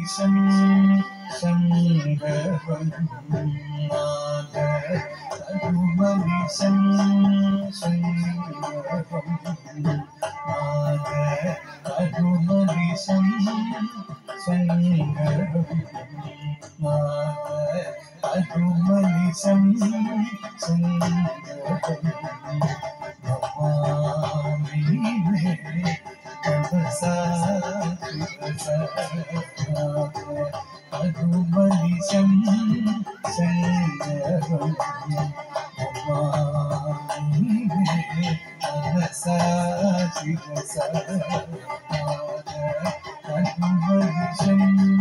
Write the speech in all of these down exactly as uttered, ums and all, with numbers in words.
തരുമനിശം ശങ്കരം നാദ തരുമനിശം ശങ്കരം നാദ തരുമനിശം ശങ്കരം നാദ തരുമനിശം ശങ്കരം അതുമനിശം ശങ്കരം അതുമനിശം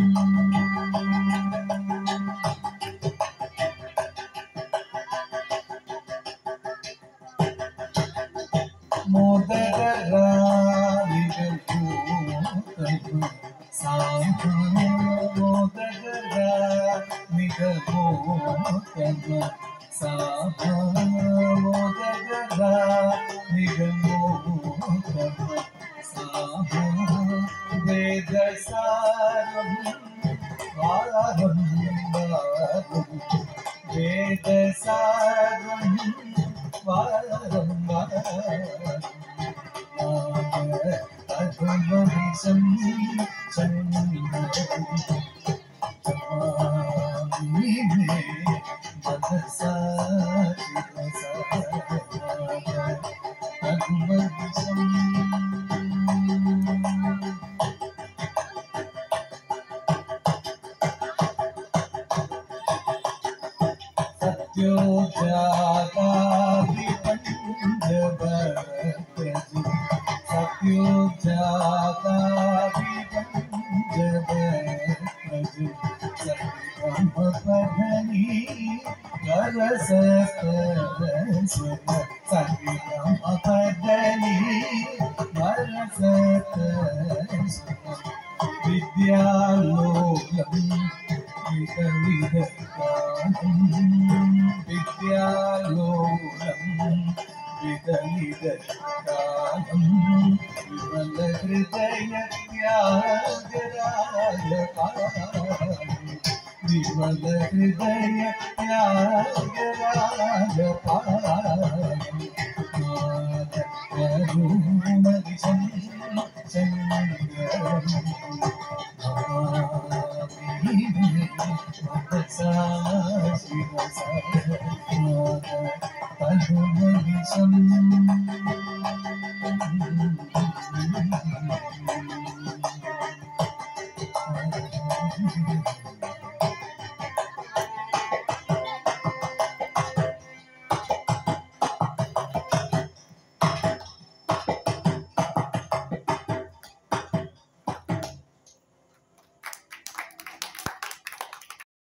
മോദകരാവികൾ പൂത്തതു സാധു മോദകരാവികൾ പൂത്തതു സാധു മോദകരാവികൾ പൂത്തതു സാധു വേദസാരം വാരം വാരം വേദസാരം വാരം അതുമനിശം ശങ്കരം മനസാ അതുമനിശം സത്യോജാതാദി പഞ്ചഭരതജി സത്യോജാതാദി പഞ്ചഭരതജി സത്യമപധനി വരസതരസ്വര സത്യമപധനി വരസതരസ്വര വിദ്യാലോകം വിതലിതകാലം വിദ്യാലോകം വിതലിതകാലം വിമല ഹൃദയ ത്യാഗരാജപാലം വിമല ഹൃദയ ത്യാഗരാജപാലം തരുമനിശം ശങ്കരം തരുമനിശം